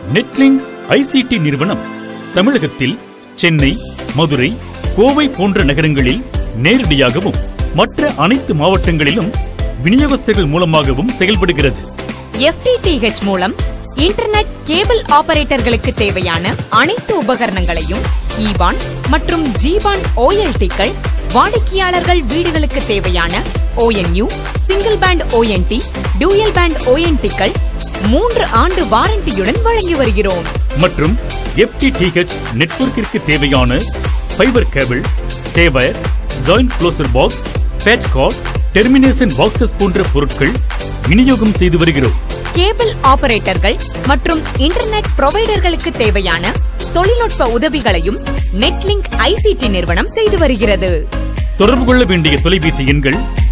Netlink ICT நிறுவனம் தமிழகத்தில் சென்னை, மதுரை, கோவை போன்ற நகரங்களில் நேரடியாகவும் மற்ற அனைத்து மாவட்டங்களிலும் விநியோகஸ்தர்கள் மூலமாகவும் செயல்படுகிறது. FTTH மூலம் இன்டர்நெட் கேபிள் ஆபரேட்டர்களுக்கு தேவையான அனைத்து உபகரணங்களையும் E-band மற்றும் G-band OLT-கள், வாடிக்கையாளர்கள் வீடுகளுக்கு தேவையான ONU, single band ONT, dual band ONT-கள் 3 ஆண்டு வாரண்டியுடன் வழங்கி வருகிறோம். மற்றும் FTTH நெட்வொர்க்கிற்கு தேவையான ஃபைபர் கேபிள், டேவயர், joint closure box, patch cord, termination boxes போன்ற பொருட்கள் விநியோகம் செய்து வருகிறோம். கேபிள் ஆபரேட்டர்கள் மற்றும் இன்டர்நெட் புரோவைடர்களுக்கு தேவையான தொழில்நுட்ப உதவிகளையும் Netlink ICT நிறுவனம் செய்து வருகிறது. தொடர்பு கொள்ள வேண்டிய தொலைபேசி எண்கள்